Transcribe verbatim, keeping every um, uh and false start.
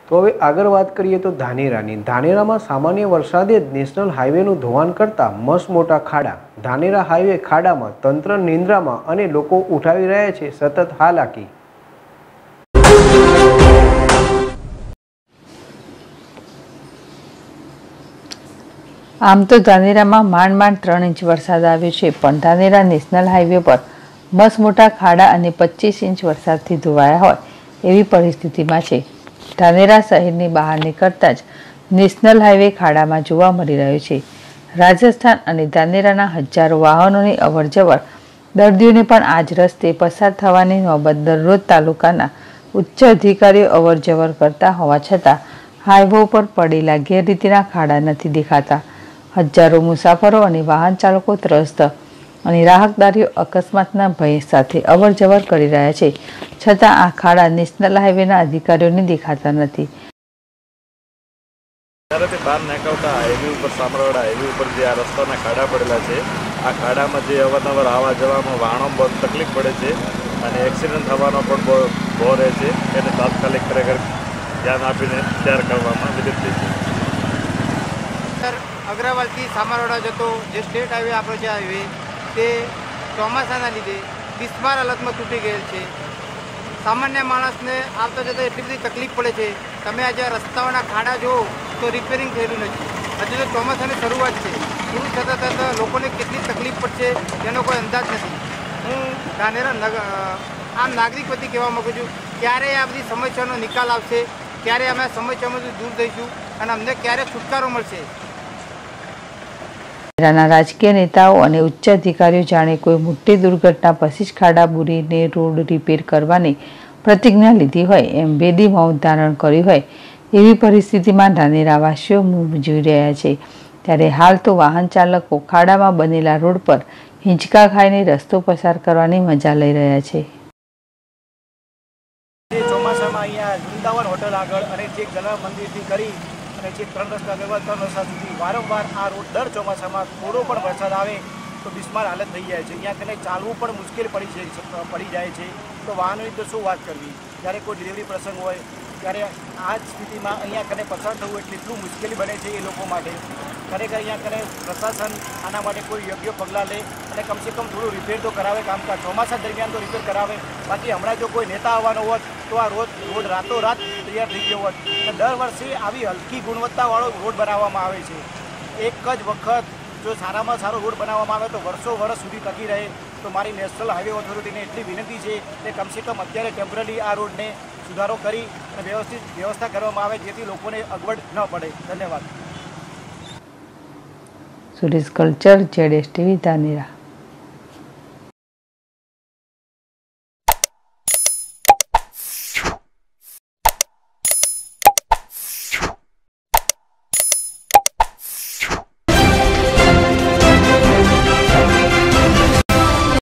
तो हवे आगळ वात करीए तो धानेरानी। धानेरामां सामान्य वरसादे ज नेशनल हाईवेनुं धोवाण करता मस्त मोटा खाड़ा। धानेरा हाईवे खाड़ामां तंत्र निंद्रामां अने लोको उठावी रह्या छे सतत हालाकी। आम तो धानेरा में मांड मांड त्रण इंच वरसाद आव्यो छे, पण धानेरा नेशनल हाईवे पर मस्त मोटा खाड़ा अने पच्चीस इंच वरसादथी धोवाया होय एवी परिस्थितिमां छे। धानेरा शहेरनी बहार निकळता ज नेशनल हाईवे खाड़ामां जोवा मळी रह्यो छे। राजस्थान अने धानेराना हजारों वाहनोनी अवरजवर, दर्दीओने पण आज रस्ते पसार थवानी नोबत दररोज तालुकाना उच्च अधिकारीओ अवरजवर करता होवा छतां हाईवे पर पड़ेला गैररीतिना खाड़ा नथी देखाता। हजारों मुसाफरो और वाहन चालको त्रस्त और राहदारीओ अकस्मातना भय साथे अवर जवर करी रह्या छे, छतां आ खाड़ा नेशनल हाईवेना अधिकारीओने देखाता नथी। बहार निकलता हाईवे पर सामरावाड़ा हाईवे पर जे आ रस्ताना खाड़ा पड़ेला छे, आ खाड़ामां जे अवारनवार आवा जवामां वाहनों बहुत तकलीफ पड़े छे अने एक्सिडेंट थवानो पण भो रहे छे। एने तात्कालिक खरेखर ध्यान आपीने तैयार करवामां विनंती छे। अग्रवाल थी सामरावाड़ा जतो जे स्टेट हाईवे आपणो जे हाईवे ते ચોમાસાના લીધે બિસ્માર હાલતમાં તૂટી ગયેલ છે। સામાન્ય માણસને આવતા જતા એટલી બધી તકલીફ પડે છે। તમે આજે રસ્તાઓના ખાડા જુઓ તો રિપેરિંગ થયેલું નથી। હજુ તો ચોમાસાની શરૂઆત છે, પૂરું થતાં થતાં લોકોને કેટલી તકલીફ પડશે તેનો કોઈ અંદાજ નથી। હું ધાનેરા નગર આમ નાગરિક વતી કહેવા માગું છું, ક્યારે આ બધી સમસ્યાનો નિકાલ આવશે, ક્યારે અમે સમસ્યામાંથી દૂર થઈશું અને અમને ક્યારે છુટકારો મળશે। राजकीय नेताओं और उच्च अधिकारीओ जाने कोई मोटी दुर्घटना पछी ज खाड़ा बूरीने रोड रिपेर करवानी प्रतिज्ञा लीधी होय एम बेदी मौन धारण कर्युं होय एवी परिस्थितिमां धानेरावासीओ मुंह जोई रह्या छे। त्यारे हाल तो वाहन चालको खाड़ामां बनेला रोड पर हिंचका खाईने रस्तो पसार करवानी मजा लई रह्या छे। ચોમાસામાં અહીંયા વૃંદાવન હોટલ આગળ અને જે ગણા મંદિરથી કરી અને જે ત્રણ રસ્તા ગરબા ત્રણ રસ્તા સુધી વારંવાર આ રોડ દર ચોમાસામાં થોડો પણ વરસાદ આવે તો બિસ્માર હાલત થઈ જાય છે। અહીંયા કને ચાલવું પણ મુશ્કેલ પડી છે પડી જાય છે। તો વાહનોની તો શું વાત કરવી, જ્યારે કોઈ ડિલિવરી પ્રસંગ હોય ત્યારે આ જ સ્થિતિમાં અહીંયા કને પસાર થવું એટલે એટલું મુશ્કેલી બને છે એ લોકો માટે। ખરેખર અહીંયા કને પ્રશાસન આના માટે કોઈ યોગ્ય પગલાં લે અને કમસે કમ થોડું રિપેર તો કરાવે કામકાજ। ચોમાસા દરમિયાન તો રિપેર કરાવે, બાકી હમણાં જો કોઈ નેતા આવવાનો હોત તો આ રોડ રોડ રાતોરાત તૈયાર થઈ ગયો હોત। દર વર્ષે આવી હલકી ગુણવત્તાવાળો રોડ બનાવવામાં આવે છે। એક જ વખત જો સારામાં સારો રોડ બનાવવામાં આવે તો વર્ષો વર્ષ સુધી ટકી રહે। તો મારી નેશનલ હાઈવે ઓથોરિટીને એટલી વિનંતી છે કે કમસે કમ અત્યારે ટેમ્પરરી આ રોડને સુધારો કરી અને વ્યવસ્થિત વ્યવસ્થા કરવામાં આવે જેથી લોકોને અગવડ ન પડે। ધન્યવાદ। Suresh culture, Z S TV, Dhanera.